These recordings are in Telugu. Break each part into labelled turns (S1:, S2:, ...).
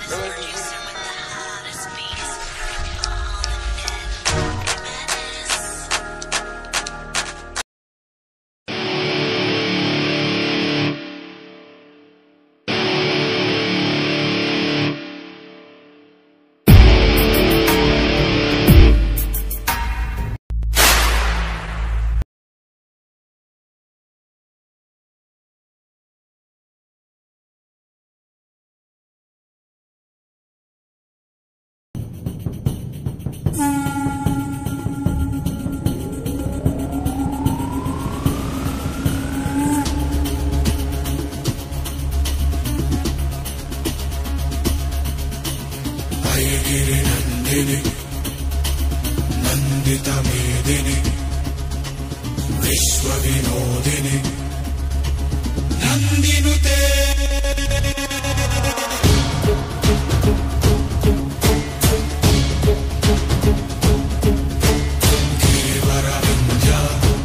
S1: गिरिनन्दिनि नन्दितमेदिनि विश्वविनोदिनि नन्दिनुते गिरिवरविन्द्या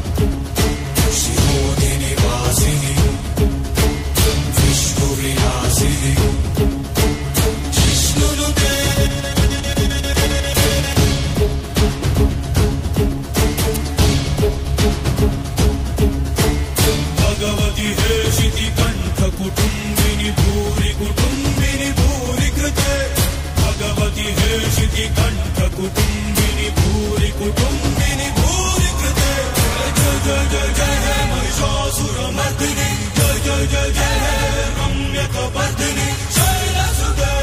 S1: शिरोदिनि वासिनि विश्वविलासिनि कुटुंबिनी भूरि कृते भगवती हेशिति कंठ कुटुंबिनी भूरि कृते जय जय जय जय हे महिषासुरमर्दिनी जय जय जय जय हे रम्यकपर्दिनी शैलसुते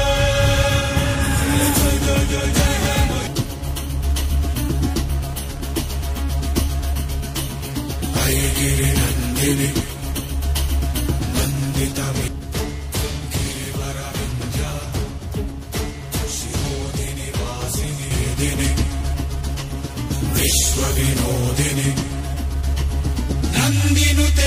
S1: जय जय जय जय हे गिरिनन्दिनी गिरिवरविन्द्या शिरोदिनि वासिनि विश्वविनोदिनि नन्दिनुते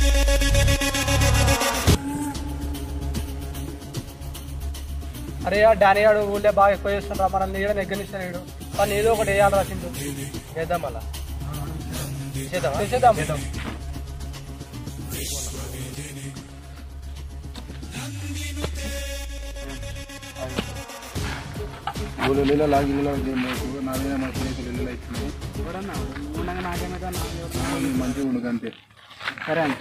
S2: అరే డానీ ఆడు ఊళ్ళో బాగా ఎక్కువ చేస్తుండ్రా మనల్ని నీడ నెగ్గనిస్తాడు కానీ ఏదో ఒకటి వేయాలి రాసిండు చేద్దాం అలా చేద్దాం
S3: లీల లాగి నాదైనా మన స్నేహితులు ఇల్లు అవుతుంది మంచిగా ఉండు అంతే
S2: సరే అండి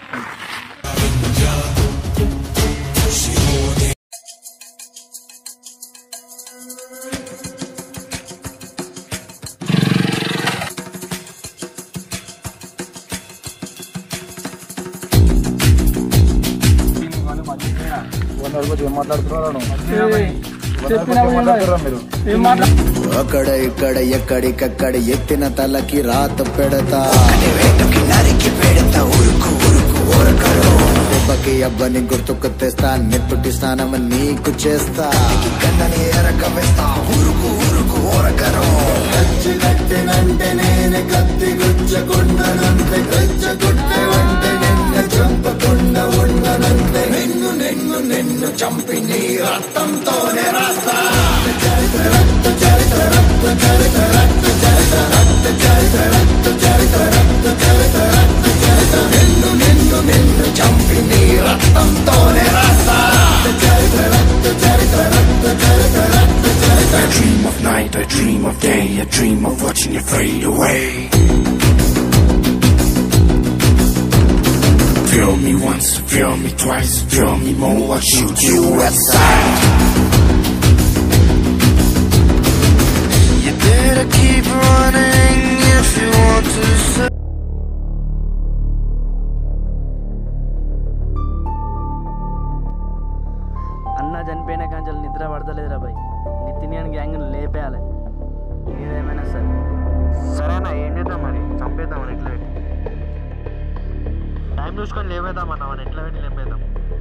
S3: ఏం మాట్లాడుతున్నాను
S4: అక్కడ ఇక్కడ ఎక్కడికక్కడ ఎత్తిన తలకి రాత పెడతా దెబ్బకి అబ్బని గుర్తుకు తెస్తా నెత్తుటి స్నానం నీకు చేస్తా గట్టినంటే నేను కత్తి గుచ్చకుండనంతే గచ్చగుట్టే వంటే నిన్న చంపకుండా ఉండనంతే నిన్ను చంపి నీ రక్తంతోనే రాస్తా నిన్ను చంపి నీ రక్తంతోనే రాస్తా I dream of night, I dream of day, I dream of watching you fade away. Feel me once, feel me twice, feel me more, I'll shoot you outside. You better keep running if you want to survive.
S5: అన్న చనిపోయిన కాంచెలు నిద్ర పడతలేదురా బాయ్ నితిన్ గ్యాంగ్ను లేపేయాలి ఏదేమైనా సరే
S6: సరేనా ఏం చేద్దాం మరి చంపేద్దామని ఎట్లా పెట్టి టైం చూసుకొని లేపేద్దామన్నా మన ఎట్లా పెట్టి లేపేద్దాం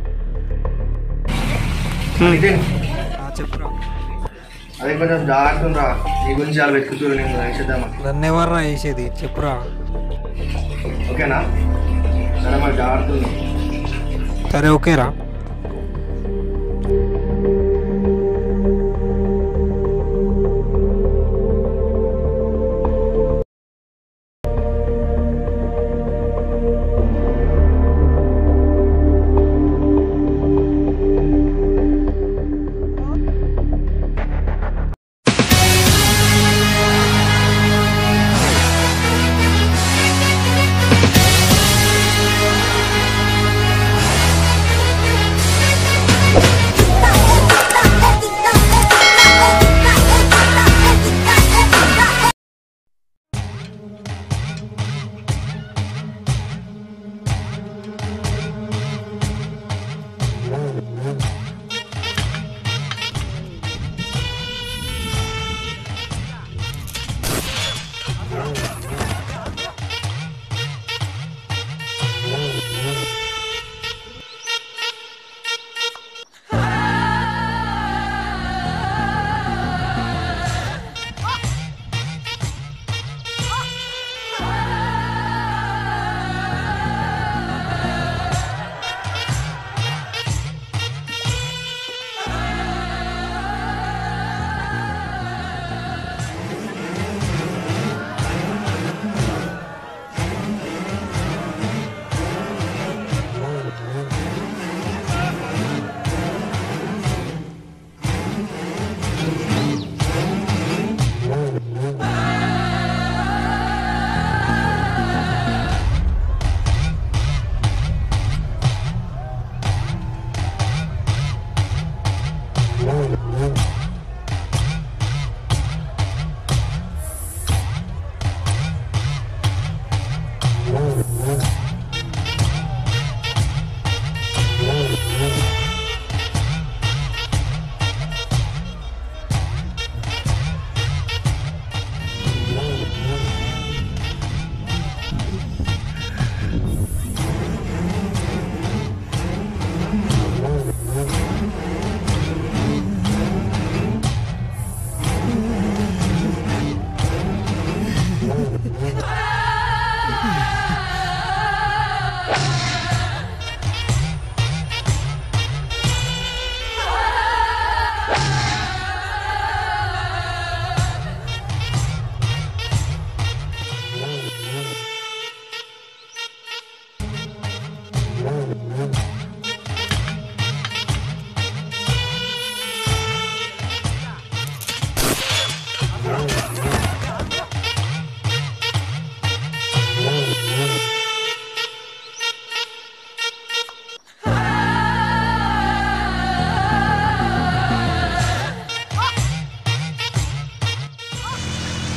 S2: చెప్పురా
S6: అదే కొంచెం జాగ్రత్త నీ గురించి చాలా వెతుకుతున్నారు నేను వేసేద్దామా
S2: నన్ను ఎవర్రా వేసేది చెప్పురా
S6: ఓకేనా సరే మరి జాగ్రత్త
S2: సరే ఓకేరా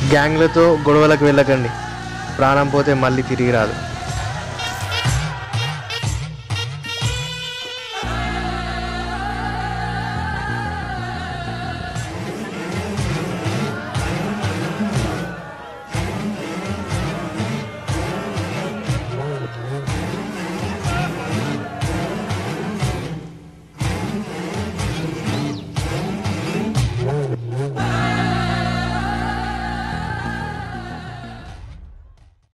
S7: గ్యాంగ్లతో గొడవలకు వెళ్ళకండి, ప్రాణం పోతే మళ్ళీ తిరిగి రాదు.